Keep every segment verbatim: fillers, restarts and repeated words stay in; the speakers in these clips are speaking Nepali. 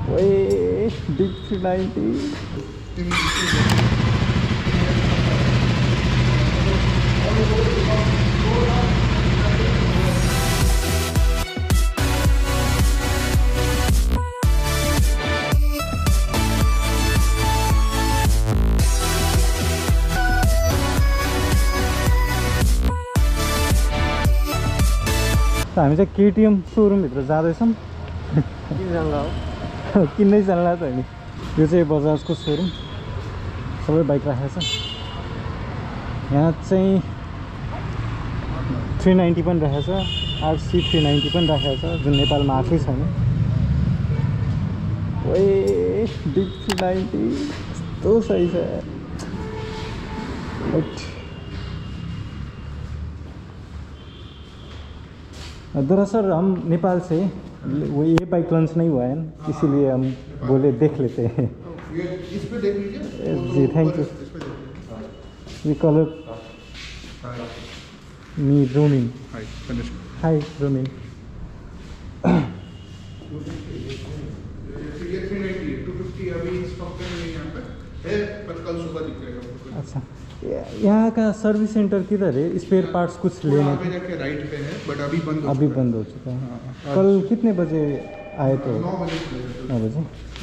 Wait, big three ninety. हामी चाहिँ केटीएम सोरुम भित्र जाँदैछौँ किन्नै चल्ला त नि यो चाहिँ बजाजको सोरुम सबै बाइक राखेको छ यहाँ चाहिँ थ्री नाइन्टी पनि राखेको छ आरसी थ्री नाइन्टी पनि राखेको छ जुन नेपालमा आएकै छैन ओए बिग थ्री नाइन्टी यस्तो सही छ दरअसल हम नेपाल से वो ये बाइक लॉन्च नहीं हुआ है इसीलिए हम बोले देख लेते हैं इस पे देख लीजिए जी thank you we call me Romin hi hi Romin ये थ्री नाइन्टी टू फिफ्टी अभी स्टॉक में नहीं यहाँ पे है पर कल सुबह दिखेगा। अच्छा यहाँ का सर्विस सेंटर किधर है स्पेयर पार्ट्स कुछ लेने के जाके राइट पे है बट अभी बंद हो अभी बंद हो चुका है कल कितने बजे आए तो नौ बजे नौ बजे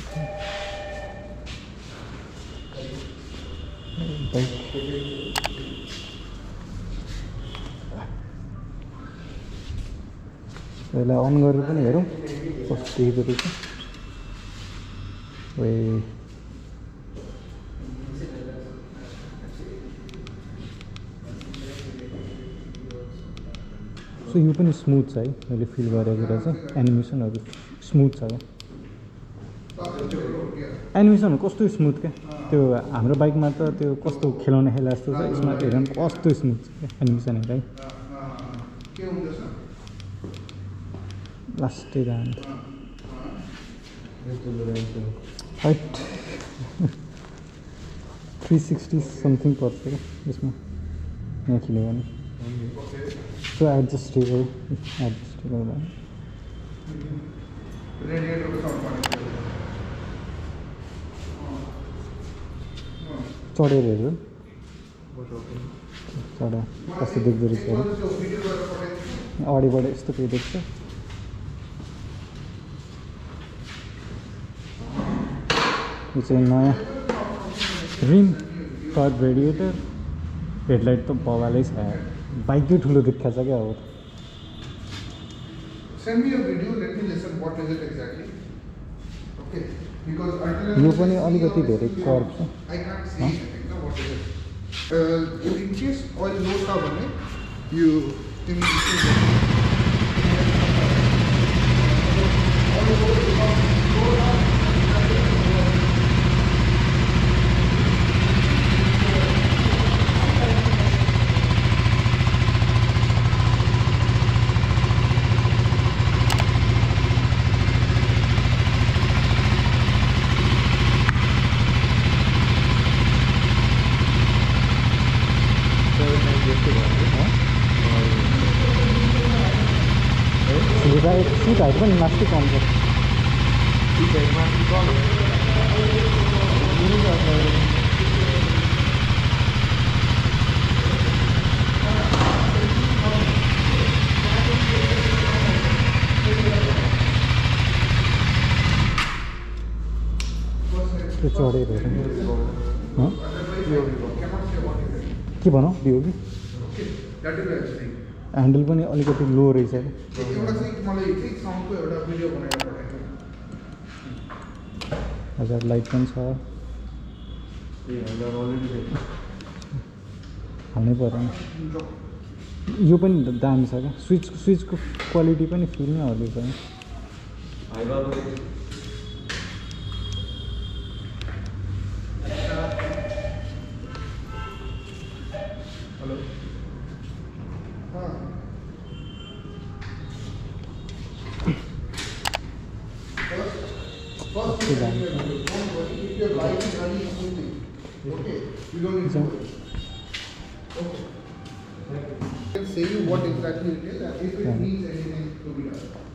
पहले अन गरेर पनि हेरौँ कस्तो देख्दो रहेछ ओए सो यो पनि स्मुथ छ है मैले फिल गरेको कुरा चाहिँ एनिमेसनहरू स्मुथ छ एनिमेसन कस्तो स्मुथ क्या त्यो हाम्रो बाइकमा त त्यो कस्तो खेलाउने खेला जस्तो छ यसमा हेर कस्तो स्मुथ छ क्या एनिमेसनहरू है लास्टै जाने हाइट थ्री सिक्सटी समथिङ पर्छ क्या यसमा यहाँ किन्यो भने So adjustable, adjustable one. Radiator को साउंड पाने चढेर हेर्नु चढा कस्तो देख्दो रहेछ अगाडिबाट यस्तो केही देख्छ यो चाहिँ नयाँ रिम कर्भ रेडिएटर हेडलाइट त बवालै छ बाइक चाहिँ ठुलो देखा छ क्या अब Send me a video, let me listen what is it exactly. Okay, because until यो पनि अलिकति धेरै कर्भ छ I can't see anything. No, what is it? Uh, in case oil low था बने, you think this is सीटहरू पनि मास्टिक आउँछ त्यो चढेर के भनौँ बिओबी ह्यान्डल पनि अलिकति लो रहेछ हजार लाइट पनि छ हाल्नै परेन यो पनि दामी छ क्या स्विच स्विचको क्वालिटी पनि फिल्मै हल्यो छ First, you don't worry if your light is running smoothly. Okay, you don't need to worry. Okay. I can say you what exactly it is and if it needs anything to be done.